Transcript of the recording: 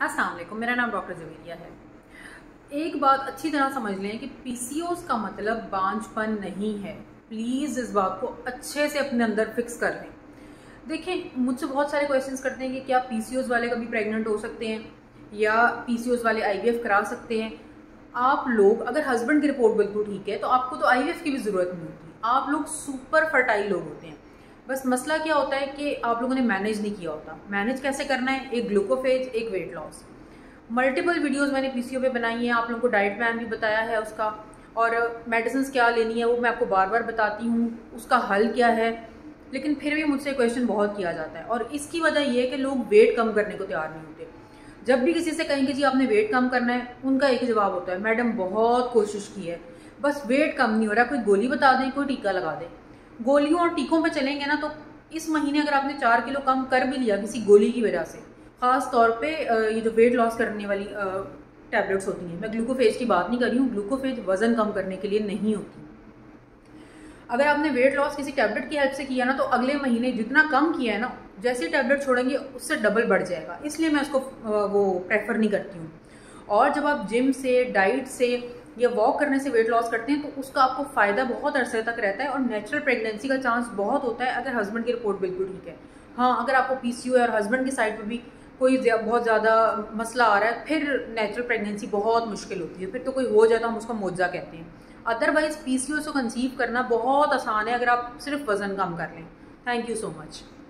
अस्सलाम वालेकुम, मेरा नाम डॉक्टर जवेरिया है। एक बात अच्छी तरह समझ लें कि पीसीओएस का मतलब बांझपन नहीं है। प्लीज़ इस बात को अच्छे से अपने अंदर फिक्स कर लें। देखें, मुझसे बहुत सारे क्वेश्चंस करते हैं कि क्या पीसीओएस वाले कभी प्रेग्नेंट हो सकते हैं या पीसीओएस वाले आईवीएफ करा सकते हैं। आप लोग अगर हस्बैंड की रिपोर्ट बिल्कुल ठीक है तो आपको तो आईवीएफ की भी ज़रूरत नहीं होती। आप लोग सुपर फर्टाइल लोग होते हैं। बस मसला क्या होता है कि आप लोगों ने मैनेज नहीं किया होता। मैनेज कैसे करना है? एक ग्लूकोफेज, एक वेट लॉस। मल्टीपल वीडियोस मैंने पीसीओ पे बनाई हैं, आप लोगों को डाइट प्लान भी बताया है उसका, और मेडिसिन क्या लेनी है वो मैं आपको बार बार बताती हूँ, उसका हल क्या है। लेकिन फिर भी मुझसे क्वेश्चन बहुत किया जाता है और इसकी वजह ये है कि लोग वेट कम करने को तैयार नहीं होते। जब भी किसी से कहेंगे जी आपने वेट कम करना है, उनका एक ही जवाब होता है, मैडम बहुत कोशिश की है बस वेट कम नहीं हो रहा, कोई गोली बता दें, कोई टीका लगा दें। गोलियों और टीकों पे चलेंगे ना तो इस महीने अगर आपने 4 किलो कम कर भी लिया किसी गोली की वजह से, ख़ास तौर पे ये जो वेट लॉस करने वाली टैबलेट्स होती हैं, मैं ग्लूकोफेज की बात नहीं कर रही हूँ, ग्लूकोफेज वजन कम करने के लिए नहीं होती। अगर आपने वेट लॉस किसी टैबलेट की हेल्प से किया ना तो अगले महीने जितना कम किया है ना, जैसे टैबलेट छोड़ेंगे उससे डबल बढ़ जाएगा। इसलिए मैं उसको वो प्रेफर नहीं करती हूँ। और जब आप जिम से, डाइट से या वॉक करने से वेट लॉस करते हैं तो उसका आपको फ़ायदा बहुत अरसे तक रहता है और नेचुरल प्रेगनेंसी का चांस बहुत होता है अगर हस्बैंड की रिपोर्ट बिल्कुल ठीक है। हाँ, अगर आपको पीसीओ है और हस्बैंड की साइड पर भी कोई बहुत ज़्यादा मसला आ रहा है, फिर नेचुरल प्रेगनेंसी बहुत मुश्किल होती है। फिर तो कोई हो जाए तो हम उसको मोजा कहते हैं। अदरवाइज पीसीओएस को कंसीव करना बहुत आसान है अगर आप सिर्फ वजन कम कर लें। Thank you so much.